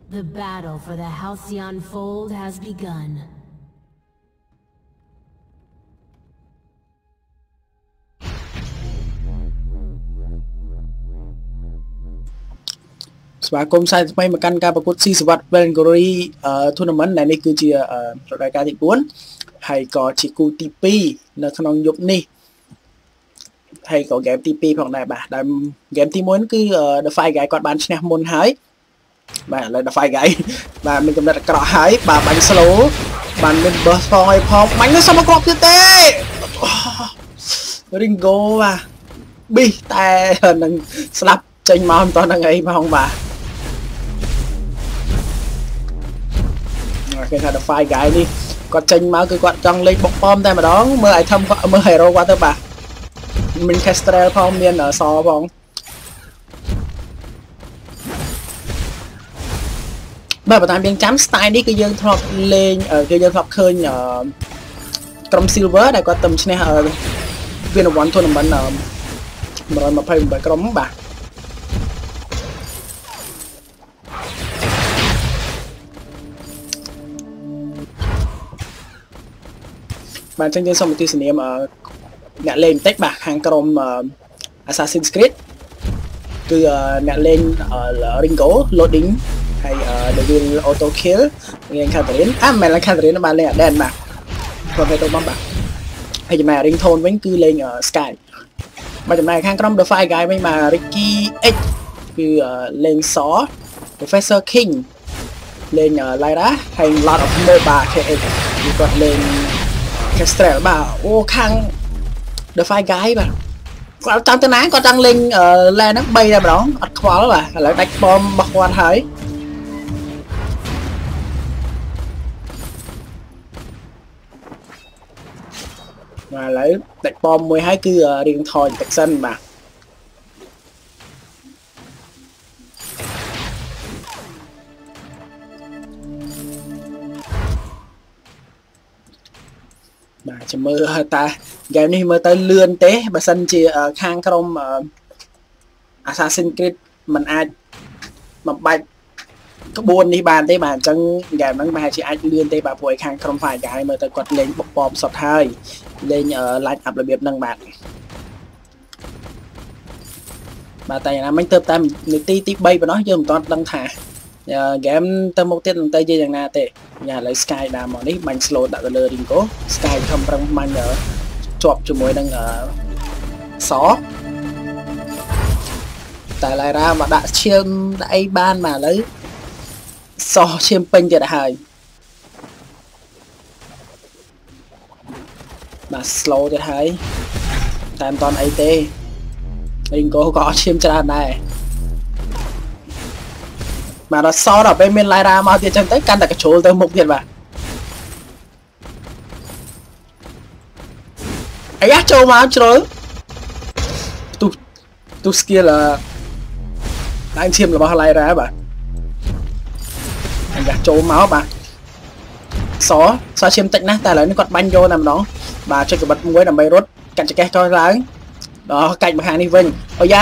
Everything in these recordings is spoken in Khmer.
The battle for the Halcyon Fold has begun. ស្វាគមន៍សាយថ្មីមកកាន់ការប្រកួតស៊ីសវត្ត Valkyrie Tournament ដែលនេះគឺជារដូវកាលទី 4 ហើយក៏ជាគូទី 2 នៅក្នុងយប់នេះហើយក៏ហ្គេមទី 2 ផងដែរបាទដែលហ្គេមទី 1 គឺ The Fire Guy គាត់បានឈ្នះមុនហើយបាទឥឡូវ The Fire Guy បាទមានកម្រិតអាក្រក់ហើយបាទបាញ់ slow បានមាន burst ផងឲ្យផងបាញ់នៅសមគ្រាប់ទៀតទេ Ringo បាទប៊ីសតែនឹងស្លាប់ចេញមកមិនតោះនឹងអីផងបាទគេថា The Fire Guy នេះគាត់ចេញមកគឺគាត់ចង់លេងបុកប៉មតែម្ដងមើល item មើល hero គាត់ទៅបាទមាន Kestrel ផងមានសផងបាទបើតាមយើងចាំ style នេះគឺយើងធ្លាប់លេងគឺយើងធ្លាប់ឃើញក្រុម Silver ដែលគាត់ទៅឈ្នះ One Tournament 128 ក្រុមបាទបាទអញ្ចឹងយើងសូមទស្សនាអ្នកលេងបន្តិចបាទខាងក្រុម Assassin's Creed គឺអ្នកលេង Ringo loading ហើយ Devil auto kill លេង Catherine មិនលេង Catherine បានលេង Aden បាទគាត់ទៅបំបាទហើយចំណែក Ringtone វិញគឺលេង Sky បាទចំណែកខាងក្រុម The Fire Guy វិញបាទ Ricky X គឺលេង Saw Professor King លេង Lyra ហើយ Lot of Moba KX គឺគាត់លេងKestrel បាទអូខាង The Fire Guy បាទគាត់ចង់ទៅណាគាត់ចង់លេងលែនហ្នឹង3តែម្ដងអត់ខ្វល់បាទឥឡូវដាច់ប៉មរបស់គាត់ហើយបាទឥឡូវដាច់ប៉មមួយហើយគឺរៀងថយបន្តិចសិនបាទបាទចាំមើលតើហ្គេមនេះមើលទៅលឿនទេបើសិនជាខាងក្រុម Assassin's Creed มันអាចបំបាច់ក្បួននេះបានទេបាទអញ្ចឹងហ្គេមហ្នឹងប្រហែលជាអាចលឿនទេបាទព្រោះឲ្យខាងក្រុម Fire Guy មើលទៅគាត់លេងបុកប៉មសុទ្ធហើយលេង line up របៀបហ្នឹងបាទបាទតែយ៉ាងណាមិញទៅតាមនាទីទី 3 ប៉ុណ្ណោះយើងមិនទាន់ដឹងថាហ្គេមទៅមុខទៀតនឹងទៅជាយ៉ាងណាទេញ៉ាឥឡូវ Sky ដើមមកនេះបាញ់ slow ដាក់ទៅលើ Ringo Sky ខំប្រឹងបាញ់ជាប់ជាមួយនឹងសតែ Lyra មកដាក់ឈាមដាក់អីបានបាទឥឡូវសឈាមពេញទៀតហើយបាទ slow ទៀតហើយតែមិនតាន់អីទេ Ringo ក៏អត់ឈាមច្រើនដែរបាទដល់សដល់ពេលមាន Lyra មកទៀតចឹងទៅកាន់តែ control ទៅមុខទៀតបាទអាយ៉ាចូលមកជ្រុលទូ skill ដៃឈាមរបស់ Lyra បាទអាយ៉ាចូលមកបាទសឈាមតិចណាស់តែឥឡូវនេះគាត់បាញ់យកតែម្ដងបាទចុចក្បិតមួយដើម្បីរត់កាត់ចកេះចុះឡើងដល់កាច់មកខាងនេះវិញអូយ៉ា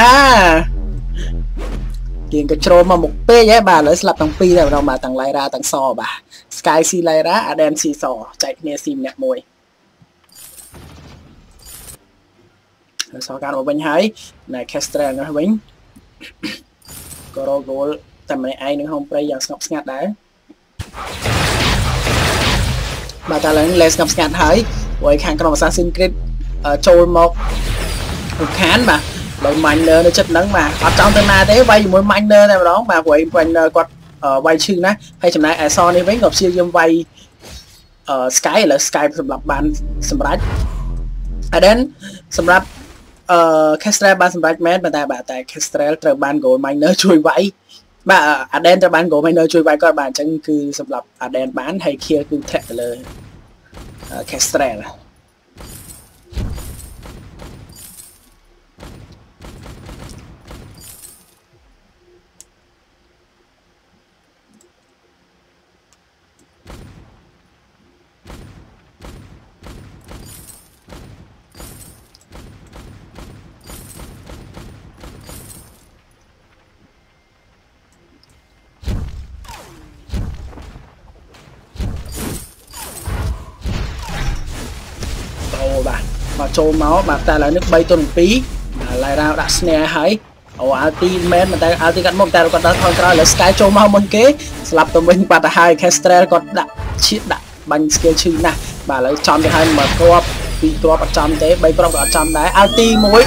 គេក៏ជ្រុលមកមុខពេកហ៎បាទឥឡូវស្លាប់ទាំងពីរតែម្ដងបាទទាំង Lyra ទាំងសបាទ Sky C Lyra Aden C សចែកគ្នា C ម្នាក់មួយសកាត់មកវិញហើយណែ Kestrel នោះវិញក៏រក goal តែម្នាក់ឯងនឹងហុំព្រៃយ៉ាងស្ងប់ស្ងាត់ដែរបាទតែឡើងលេងស្ងប់ស្ងាត់ហើយព្រោះខាងក្រុម Assassin's Creed ចូលមករំខានបាទដោយ miner នៅចិត្តហ្នឹងបាទអត់ចង់ទៅណាទេវាយជាមួយ miner តែម្ដងបាទព្រោះ miner គាត់វាយឈឺណាស់ហើយចំណែកឯសនេះវិញក៏ព្យាយាមវាយSky ឥឡូវ Sky សម្រាប់បានសម្រាប់ Aden សម្រាប់Kestrel បានសម្រាប់មែនតែបាទតែ Kestrel ត្រូវបាន goal miner ជួយវាយបាទ Aden ត្រូវបាន goal miner ជួយវាយគាត់បាទអញ្ចឹងគឺសម្រាប់ Aden បានហើយ kill គឺធ្លាក់ទៅលើ Kestrel ចូលមកបាទតែឥឡូវនេះ3ទល់7ឡៃរ៉ាដាក់ snare ហើយអូអាល់ទីមែនតែអាល់ទីកាត់មកតែគាត់ដល់ថយក្រោយឥឡូវ Sky ចូលមកមុនគេស្លាប់ទៅវិញបាត់ទៅហើយ Kestrel គាត់ដាក់ឈៀតដាក់បាញ់ skill ឈឺណាស់បាទឥឡូវចំទៅហើយមកគ្រាប់2គ្រាប់អត់ចំទេ3គ្រាប់ក៏អត់ចំដែរអាល់ទី1អូ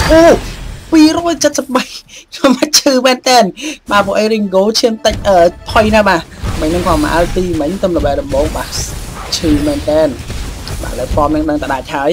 273ខ្ញុំមកឈឺមែនតើបាទពួក Ringo ឈាមតិចផុយណាស់បាទមិញហ្នឹងគាត់មកអាល់ទីមិញទំល្បែដំបងបាទឈឺមែនតើបាទឥឡូវប៉មនឹងដឹងតដាច់ហើយ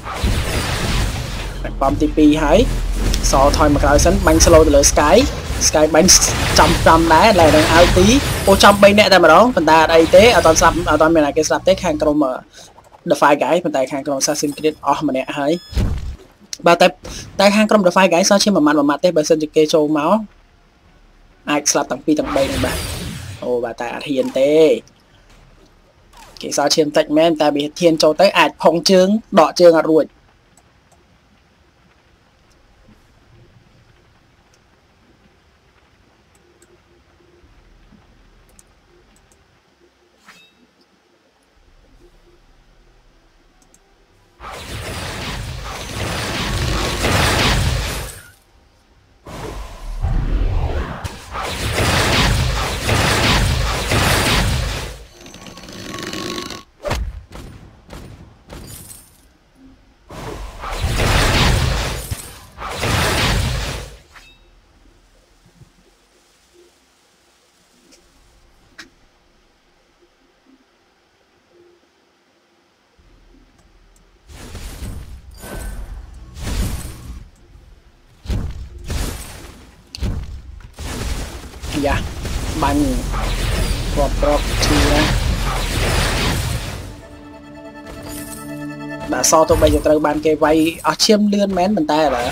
ប៉មទី2ហើយសថយមកក្រោយសិនបាញ់ slow ទៅលើ Sky បាញ់ចំដែរឡើយនឹងអាល់ទីអូចំ3នាក់តែម្ដងប៉ុន្តែអត់អីទេអត់តស្លាប់អត់មានគេស្លាប់ទេខាងក្រុម Defy Guy ប៉ុន្តែខាងក្រុម Assassin's Creed អស់ម្នាក់ហើយបាទតែខាងក្រុម Defy Guy សល់ឈាមមួយម៉ាត់ទេបើសិនជាគេចូលមកអាចស្លាប់ទាំង2ទាំង3ហ្នឹងបាទអូបាទតែអត់ហ៊ានទេគេសល់ឈាមតិចមែនតែវាធានចូលទៅអាចផុងជើងដកជើងអត់រួចយ៉ាបាញ់គ្រាប់ឈឺណាបាទសទៅបីទៅត្រូវបានគេវាយអស់ឈាមលឿនមែនប៉ុន្តែឥឡូវ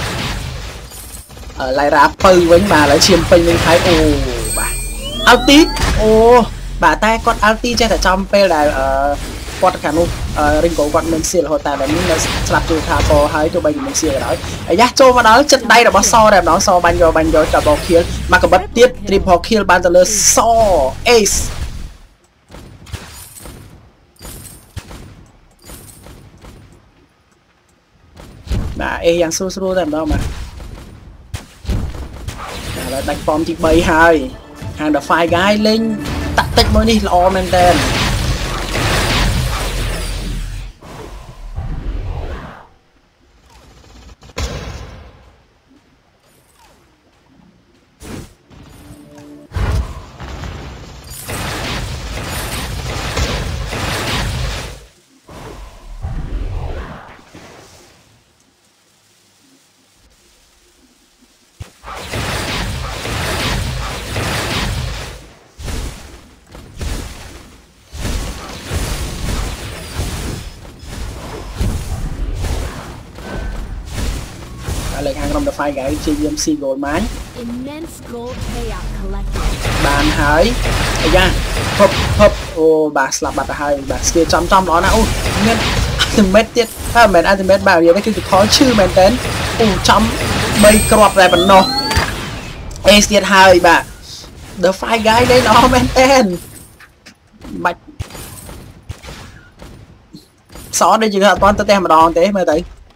ឡៃរ៉ាពៅវិញបាទឥឡូវឈាមពេញវិញហើយអូបាទអាល់ទីអូបាទតែគាត់អាល់ទីចេះតែចំពេលដែលគាត់ខាងនោះRingo គាត់មានសៀលរហូតតែនេះនៅស្លាប់ជួយថាពហើយទោះបីមានសៀលក៏ដោយអាយ៉ាចូលមកដល់ចិត្តដៃរបស់សតែម្ដងសបាញ់យក double kill មកកបិតទៀត triple kill បានទៅលើស ace បាទអេយ៉ាងស្រួលតែម្ដងបាទឥឡូវដាច់ប៉មទី3ហើយខាង Defy Guy លេងតាក់តិចមួយនេះល្អមែនតើលើខាងក្រុម Defy Guy ជាយាម C gold mine Immense gold payout collected បានហើយអាយ៉ាភពអូបាទស្លាប់បាត់ទៅហើយបាទស្គីចំល្អណាស់អូមាន ultimate ទៀតហើយមិនមែន ultimate បាទវានេះគឺ call ឈឺមែនតើអូចំ3គ្រាប់តែប៉ុណ្ណោះ Ace ទៀតហើយបាទ Defy Guy លេងល្អមែនតើបាច់សអត់ដូចជាអត់បានទៅផ្ទះម្ដងទេមើលទៅ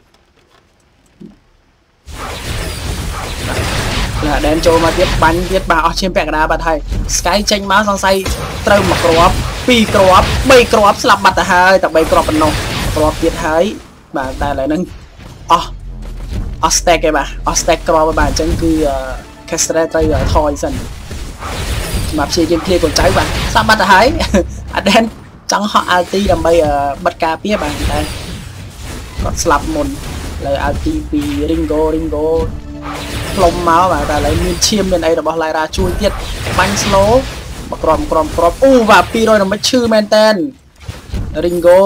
ដែនចូលមកទៀតបាញ់ទៀតបាទអស់ឈាមពាក់កណ្ដាលបាត់ហើយ Sky ចេញមកសង្ស័យត្រូវមួយគ្រាប់2គ្រាប់3គ្រាប់ស្លាប់បាត់ទៅហើយតែ3គ្រាប់ប៉ុណ្ណោះគ្រាប់ទៀតហើយបាទតែឥឡូវហ្នឹងអស់ stack ឯបាទអស់ stack គ្រាប់បាទអញ្ចឹងគឺ Kestrel ត្រូវថយសិនសម្រាប់ព្យាយាមឃ្លៀកូនចៅបាទស្លាប់បាត់ទៅហើយអាដែនចង់ហក់ ulti ដើម្បីបិទការពារបាទតែគាត់ស្លាប់មុនលើ ulti ពី Ringo ផ្លុំមកបាទតែឥឡូវមានឈាមមានអីរបស់ Lyra ជួយទៀតបាញ់ slow មកក្រំអូបាទ200ដល់មិនឈឺមែនតើ Ringo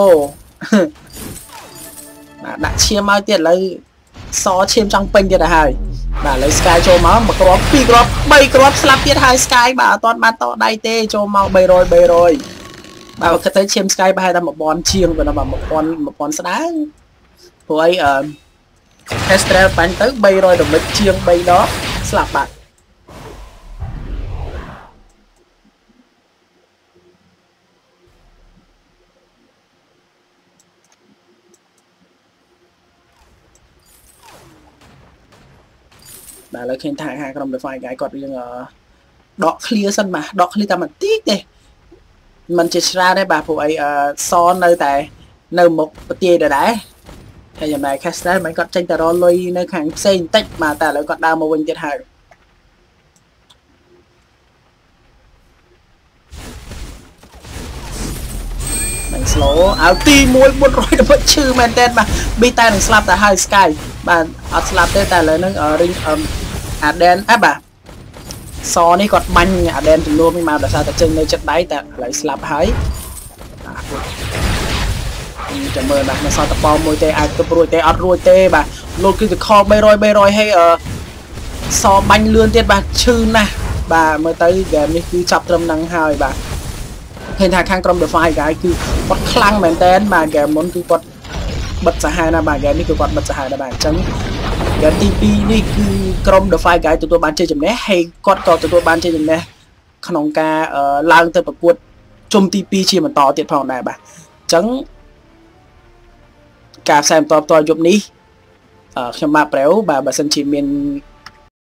បាទដាក់ឈាមមកទៀតឥឡូវសឈាមចង់ពេញទៀតទៅហើយបាទឥឡូវ Sky ចូលមកមួយគ្រាប់2គ្រាប់3គ្រាប់ស្លាប់ទៀតហើយ Sky បាទអត់ទាន់បានតដៃទេចូលមក300បាទគិតទៅឈាម Sky ប្រហែលតែ1000ជាងប៉ុណ្ណោះបាទ1000ស្ដើងព្រោះអីKestrel បាញ់ទៅ300ដុល្លារជាង3ដងស្លាប់បាត់បាទឥឡូវឃើញថាខាងក្រុម Defy Guy គាត់រៀងដក clear សិនបាទដក clear តែបន្តិចទេมันជាច្រើនទេបាទព្រោះអីសនៅតែនៅមុខប្រទាយដែរហើយយ៉ាងម៉េច Castle មិនគាត់ចេញតែរលុយនៅខាងផ្សេងបន្តិចបាទតែឥឡូវគាត់ដើរមកវិញទៀតហើយមិន slow ឲ្យទី1 400ទៅឈឺមែនតើបាទប៊ីតែនឹងស្លាប់ទៅហើយ Sky បាទអត់ស្លាប់ទេតែឥឡូវហ្នឹងរីងអាដែនបាទសនេះគាត់បាញ់អាដែនចំនួននេះមកដោយសារតែចេញនៅចិត្តដៃតែឥឡូវស្លាប់ហើយចាំមើលបាទនៅសល់តប៉មួយទេអាចទៅរួចទេអត់រួចទេបាទលោកគឺទៅខល300ហើយសបាញ់លឿនទៀតបាទឈឺណាស់បាទមើលទៅហ្គេមនេះគឺចាប់ត្រឹមហ្នឹងហើយបាទឃើញថាខាងក្រុម Defy Guy គឺគាត់ខ្លាំងមែនតើបាទហ្គេមមុនគឺគាត់បិទសាហាវណាស់បាទហ្គេមនេះគឺគាត់បិទសាហាវដែរបាទអញ្ចឹងហ្គេមទី2នេះគឺក្រុម Defy Guy ទទួលបានជ័យជំនះហើយគាត់ក៏ទទួលបានជ័យជំនះក្នុងការឡើងទៅប្រកួតជុំទី2ជាបន្តទៀតផងដែរបាទអញ្ចឹងការផ្សាយបន្តផ្ទាល់យប់នេះខ្ញុំបាទប្រែវបាទបើសិនជាមាន